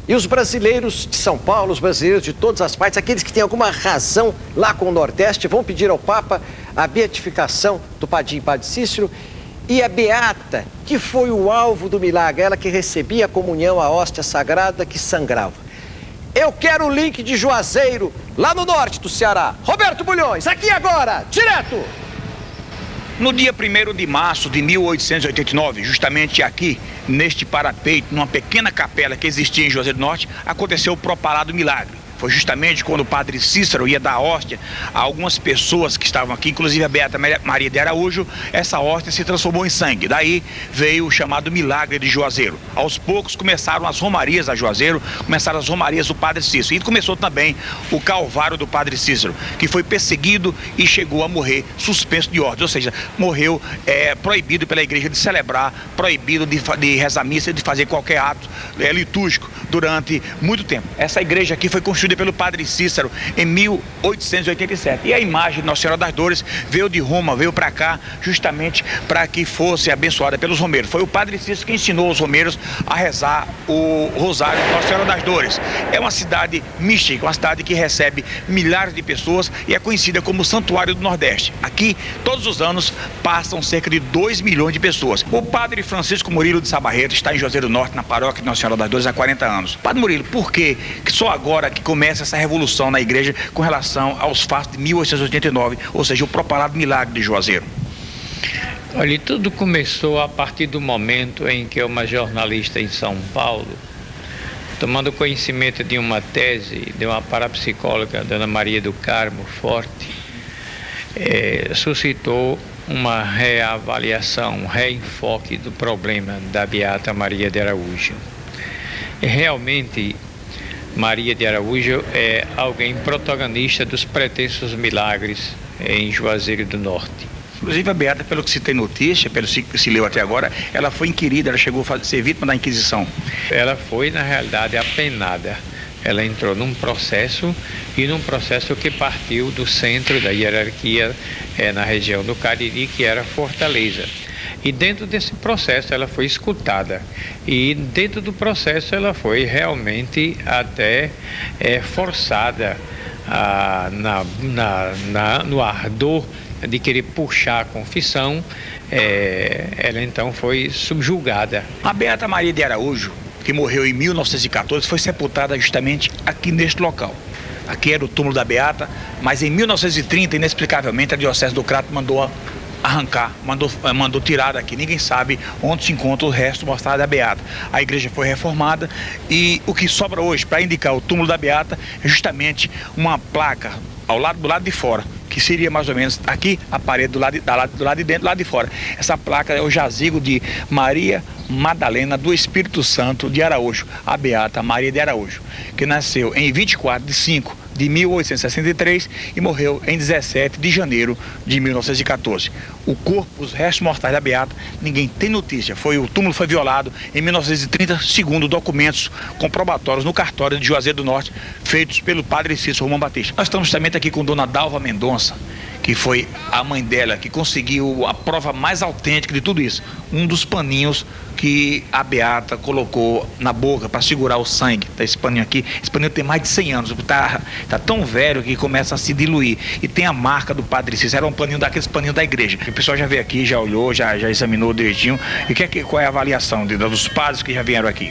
E os brasileiros de São Paulo, os brasileiros de todas as partes, aqueles que têm alguma razão lá com o Nordeste, vão pedir ao Papa a beatificação do Padre Cícero. E a Beata, que foi o alvo do milagre, ela que recebia a comunhão, a hóstia sagrada que sangrava. Eu quero o link de Juazeiro, lá no norte do Ceará. Roberto Bulhões, aqui agora, direto! No dia 1º de março de 1889, justamente aqui, neste parapeito, numa pequena capela que existia em Juazeiro do Norte, aconteceu o propalado milagre. Foi justamente quando o Padre Cícero ia dar hóstia a algumas pessoas que estavam aqui, inclusive a Beata Maria de Araújo. Essa hóstia se transformou em sangue. Daí veio o chamado milagre de Juazeiro. Aos poucos começaram as romarias a Juazeiro, começaram as romarias do Padre Cícero. E começou também o calvário do Padre Cícero, que foi perseguido e chegou a morrer suspenso de ordem. Ou seja, morreu proibido pela igreja de celebrar, proibido de rezar missa, de fazer qualquer ato litúrgico durante muito tempo. Essa igreja aqui foi construída pelo Padre Cícero em 1887. E a imagem de Nossa Senhora das Dores veio de Roma, veio para cá justamente para que fosse abençoada pelos romeiros. Foi o Padre Cícero que ensinou os romeiros a rezar o rosário de Nossa Senhora das Dores. É uma cidade mística, uma cidade que recebe milhares de pessoas e é conhecida como o Santuário do Nordeste. Aqui, todos os anos, passam cerca de 2 milhões de pessoas. O Padre Francisco Murilo de Sabarreto está em Juazeiro do Norte, na paróquia de Nossa Senhora das Dores, há 40 anos. Padre Murilo, por que só agora que começa essa revolução na igreja com relação aos fatos de 1889, ou seja, o propalado milagre de Juazeiro? Olha, tudo começou a partir do momento em que uma jornalista em São Paulo, tomando conhecimento de uma tese de uma parapsicóloga, Dona Maria do Carmo Forte, suscitou uma reavaliação, um reenfoque do problema da Beata Maria de Araújo. Realmente, Maria de Araújo é alguém protagonista dos pretensos milagres em Juazeiro do Norte. Inclusive a Beata, pelo que se tem notícia, pelo que se leu até agora, ela foi inquirida, ela chegou a ser vítima da Inquisição. Ela foi, na realidade, apenada. Ela entrou num processo que partiu do centro da hierarquia na região do Cariri, que era Fortaleza. E dentro desse processo ela foi escutada. E dentro do processo ela foi realmente até forçada no ardor de querer puxar a confissão. Ela então foi subjugada. A Beata Maria de Araújo, que morreu em 1914, foi sepultada justamente aqui neste local. Aqui era o túmulo da Beata, mas em 1930, inexplicavelmente, a Diocese do Crato mandou arrancar, mandou tirar daqui. Ninguém sabe onde se encontra o resto mostrado da Beata. A igreja foi reformada e o que sobra hoje para indicar o túmulo da Beata é justamente uma placa do lado de fora, que seria mais ou menos aqui a parede do lado de dentro, do lado de fora. Essa placa é o jazigo de Maria Madalena do Espírito Santo de Araújo, a Beata Maria de Araújo, que nasceu em 24 de 5 de 1863 e morreu em 17 de janeiro de 1914. O corpo, os restos mortais da Beata, ninguém tem notícia. O túmulo foi violado em 1930, segundo documentos comprobatórios no cartório de Juazeiro do Norte, feitos pelo Padre Cícero Romão Batista. Nós estamos justamente aqui com Dona Dalva Mendonça, que foi a mãe dela que conseguiu a prova mais autêntica de tudo isso. Um dos paninhos que a Beata colocou na boca para segurar o sangue. Esse paninho aqui, esse paninho tem mais de 100 anos, tá tão velho que começa a se diluir. E tem a marca do Padre Cícero, era um paninho daqueles paninhos da igreja. O pessoal já veio aqui, já olhou, já examinou direitinho. E qual é a avaliação dos padres que já vieram aqui?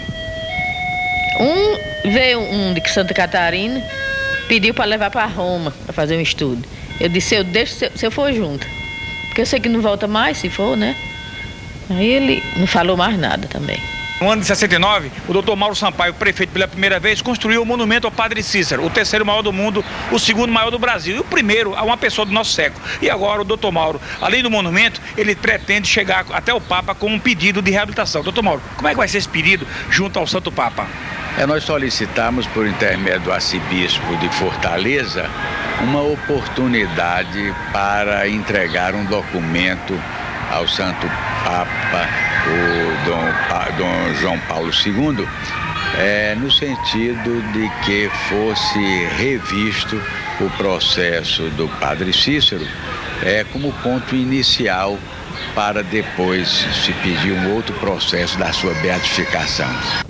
Veio um de Santa Catarina, pediu para levar para Roma, para fazer um estudo. Eu disse, eu deixo se eu for junto, porque eu sei que não volta mais, se for, né? Aí ele não falou mais nada também. No ano de 69, o Dr. Mauro Sampaio, prefeito pela primeira vez, construiu o monumento ao Padre Cícero, o terceiro maior do mundo, o segundo maior do Brasil e o primeiro a uma pessoa do nosso século. E agora o Dr. Mauro, além do monumento, ele pretende chegar até o Papa com um pedido de reabilitação. Dr. Mauro, como é que vai ser esse pedido junto ao Santo Papa? Nós solicitamos, por intermédio do arcebispo de Fortaleza, uma oportunidade para entregar um documento ao Santo Papa, o Dom João Paulo II, no sentido de que fosse revisto o processo do Padre Cícero como ponto inicial para depois se pedir um outro processo da sua beatificação.